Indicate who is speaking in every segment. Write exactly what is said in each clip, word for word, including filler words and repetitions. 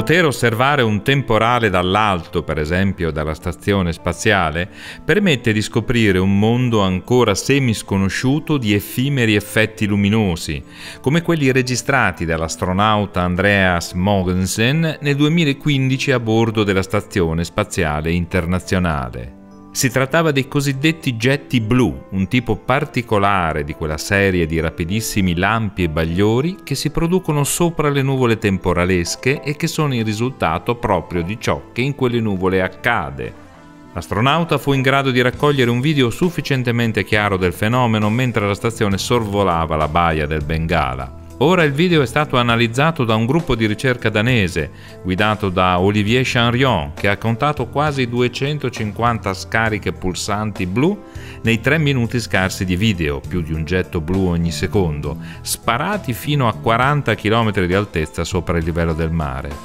Speaker 1: Poter osservare un temporale dall'alto, per esempio dalla stazione spaziale, permette di scoprire un mondo ancora semisconosciuto di effimeri effetti luminosi, come quelli registrati dall'astronauta Andreas Mogensen nel duemilaquindici a bordo della Stazione Spaziale Internazionale. Si trattava dei cosiddetti getti blu, un tipo particolare di quella serie di rapidissimi lampi e bagliori che si producono sopra le nuvole temporalesche e che sono il risultato proprio di ciò che in quelle nuvole accade. L'astronauta fu in grado di raccogliere un video sufficientemente chiaro del fenomeno mentre la stazione sorvolava la baia del Bengala. Ora il video è stato analizzato da un gruppo di ricerca danese, guidato da Olivier Chanrion, che ha contato quasi duecentocinquanta scariche pulsanti blu nei tre minuti scarsi di video, più di un getto blu ogni secondo, sparati fino a quaranta chilometri di altezza sopra il livello del mare.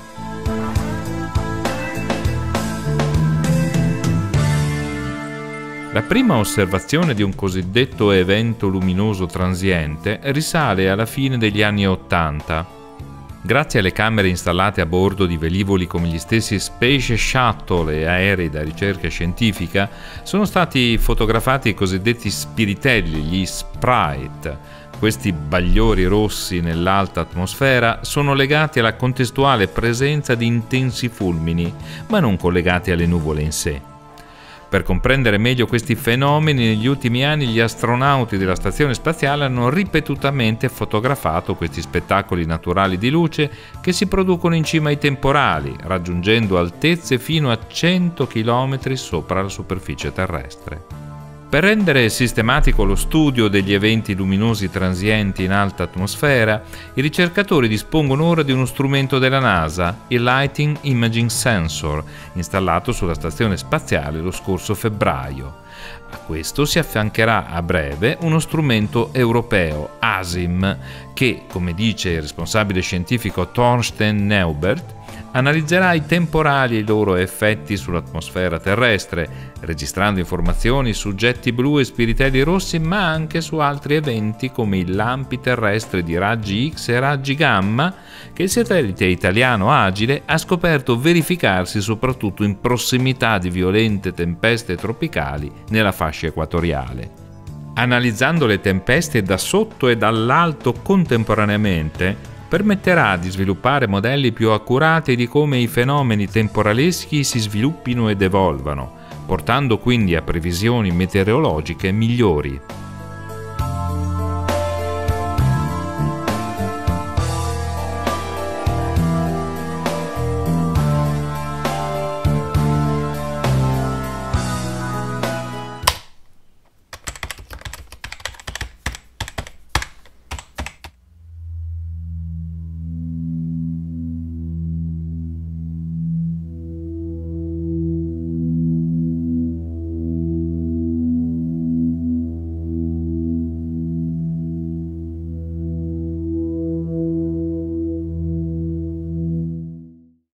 Speaker 1: La prima osservazione di un cosiddetto evento luminoso transiente risale alla fine degli anni Ottanta. Grazie alle camere installate a bordo di velivoli come gli stessi Space Shuttle e aerei da ricerca scientifica, sono stati fotografati i cosiddetti spiritelli, gli sprite. Questi bagliori rossi nell'alta atmosfera sono legati alla contestuale presenza di intensi fulmini, ma non collegati alle nuvole in sé. Per comprendere meglio questi fenomeni, negli ultimi anni gli astronauti della stazione spaziale hanno ripetutamente fotografato questi spettacoli naturali di luce che si producono in cima ai temporali, raggiungendo altezze fino a cento chilometri sopra la superficie terrestre. Per rendere sistematico lo studio degli eventi luminosi transienti in alta atmosfera, i ricercatori dispongono ora di uno strumento della NASA, il Lighting Imaging Sensor, installato sulla stazione spaziale lo scorso febbraio. A questo si affiancherà a breve uno strumento europeo, ASIM, che, come dice il responsabile scientifico Thorsten Neubert, analizzerà i temporali e i loro effetti sull'atmosfera terrestre, registrando informazioni su getti blu e spiritelli rossi, ma anche su altri eventi come i lampi terrestri di raggi X e raggi gamma, che il satellite italiano Agile ha scoperto verificarsi soprattutto in prossimità di violente tempeste tropicali nella fascia equatoriale. Analizzando le tempeste da sotto e dall'alto contemporaneamente, permetterà di sviluppare modelli più accurati di come i fenomeni temporaleschi si sviluppino ed evolvano, portando quindi a previsioni meteorologiche migliori.